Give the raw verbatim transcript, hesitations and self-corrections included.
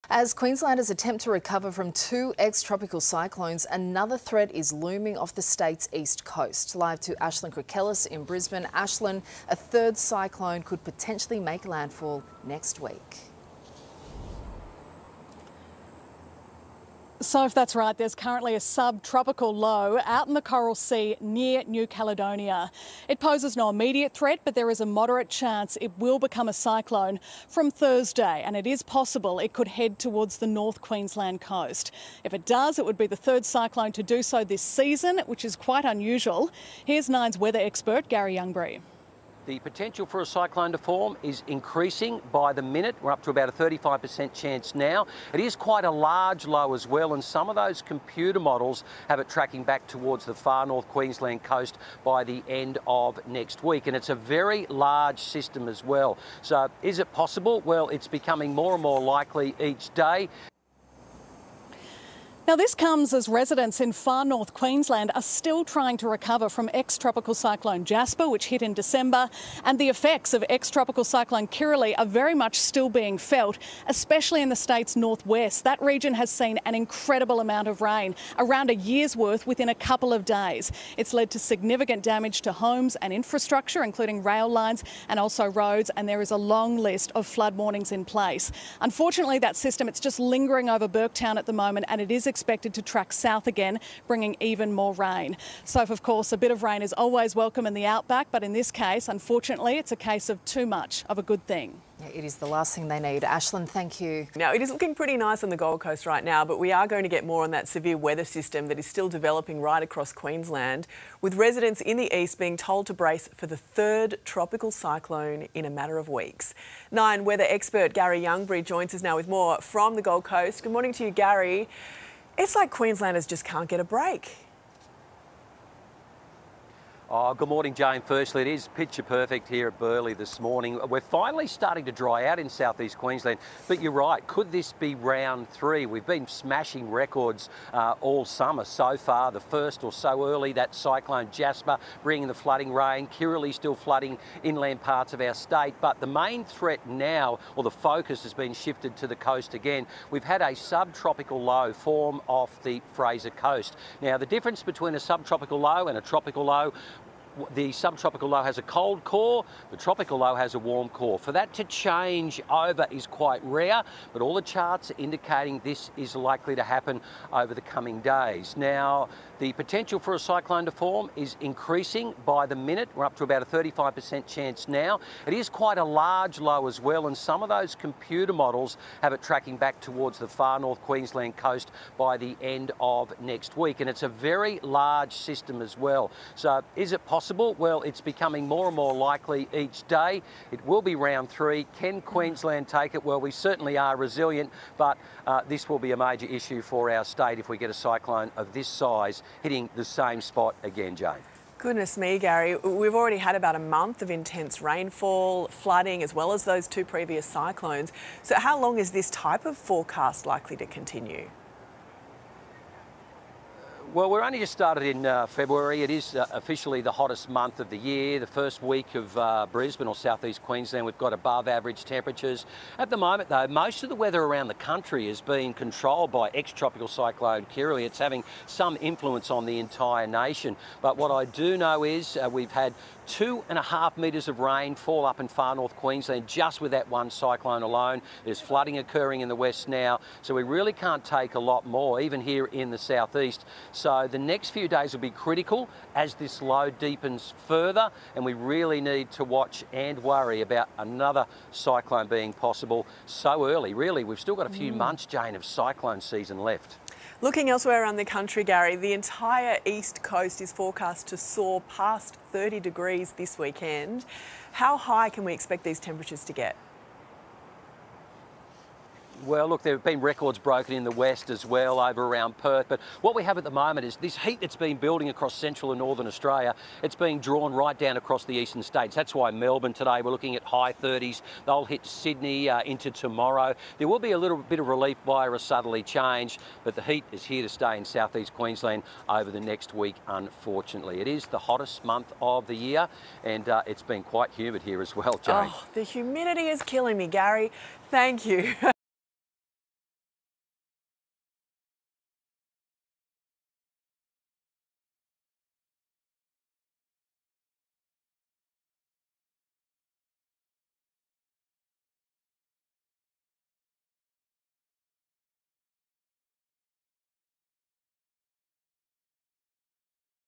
As Queenslanders attempt to recover from two ex-tropical cyclones, another threat is looming off the state's east coast. Live to Ashlyn Krakellis in Brisbane. Ashlyn, a third cyclone could potentially make landfall next week. So if that's right, there's currently a subtropical low out in the Coral Sea near New Caledonia. It poses no immediate threat, but there is a moderate chance it will become a cyclone from Thursday, and it is possible it could head towards the North Queensland coast. If it does, it would be the third cyclone to do so this season, which is quite unusual. Here's Nine's weather expert, Gary Youngbury. The potential for a cyclone to form is increasing by the minute. We're up to about a thirty-five percent chance now. It is quite a large low as well, and some of those computer models have it tracking back towards the far North Queensland coast by the end of next week. And it's a very large system as well. So is it possible? Well, it's becoming more and more likely each day. Now, this comes as residents in far north Queensland are still trying to recover from ex-tropical cyclone Jasper, which hit in December, and the effects of ex-tropical cyclone Kirrily are very much still being felt, especially in the state's northwest. That region has seen an incredible amount of rain, around a year's worth within a couple of days. It's led to significant damage to homes and infrastructure, including rail lines and also roads, and there is a long list of flood warnings in place. Unfortunately, that system, it's just lingering over Burketown at the moment, and it is expected to track south again, bringing even more rain. So, of course, a bit of rain is always welcome in the outback, but in this case, unfortunately, it's a case of too much of a good thing. Yeah, it is the last thing they need. Ashlyn, thank you. Now, it is looking pretty nice on the Gold Coast right now, but we are going to get more on that severe weather system that is still developing right across Queensland, with residents in the east being told to brace for the third tropical cyclone in a matter of weeks. Nine weather expert Gary Youngbury joins us now with more from the Gold Coast. Good morning to you, Gary. It's like Queenslanders just can't get a break. Oh, good morning, Jane. Firstly, it is picture perfect here at Burleigh this morning. We're finally starting to dry out in southeast Queensland, but you're right, could this be round three? We've been smashing records uh, all summer so far. The first or so early, that cyclone Jasper bringing the flooding rain, Kirrily still flooding inland parts of our state, but the main threat now, or the focus, has been shifted to the coast again. We've had a subtropical low form off the Fraser coast. Now, the difference between a subtropical low and a tropical low, the subtropical low has a cold core, the tropical low has a warm core. For that to change over is quite rare, but all the charts are indicating this is likely to happen over the coming days. Now, the potential for a cyclone to form is increasing by the minute. We're up to about a thirty-five percent chance now. It is quite a large low as well, and some of those computer models have it tracking back towards the far North Queensland coast by the end of next week. And it's a very large system as well. So is it possible? Well, it's becoming more and more likely each day. It will be round three. Can Queensland take it? Well, we certainly are resilient, but uh, this will be a major issue for our state if we get a cyclone of this size hitting the same spot again, Jane. Goodness me, Gary. We've already had about a month of intense rainfall, flooding, as well as those two previous cyclones. So how long is this type of forecast likely to continue? Well, we're only just started in uh, February. It is uh, officially the hottest month of the year. The first week of uh, Brisbane or southeast Queensland, we've got above average temperatures. At the moment, though, most of the weather around the country is being controlled by ex-tropical cyclone Kirrily. It's having some influence on the entire nation. But what I do know is uh, we've had two and a half metres of rain fall up in far north Queensland just with that one cyclone alone. There's flooding occurring in the west now, so we really can't take a lot more, even here in the southeast. So the next few days will be critical as this low deepens further, and we really need to watch and worry about another cyclone being possible so early. Really, we've still got a few mm. months, Jane, of cyclone season left. Looking elsewhere around the country, Gary, the entire east coast is forecast to soar past thirty degrees this weekend. How high can we expect these temperatures to get? Well, look, there have been records broken in the west as well, over around Perth. But what we have at the moment is this heat that's been building across central and northern Australia. It's being drawn right down across the eastern states. That's why Melbourne today, we're looking at high thirties. They'll hit Sydney uh, into tomorrow. There will be a little bit of relief via a southerly change, but the heat is here to stay in southeast Queensland over the next week, unfortunately. It is the hottest month of the year, and uh, it's been quite humid here as well, Jane. Oh, the humidity is killing me, Gary. Thank you.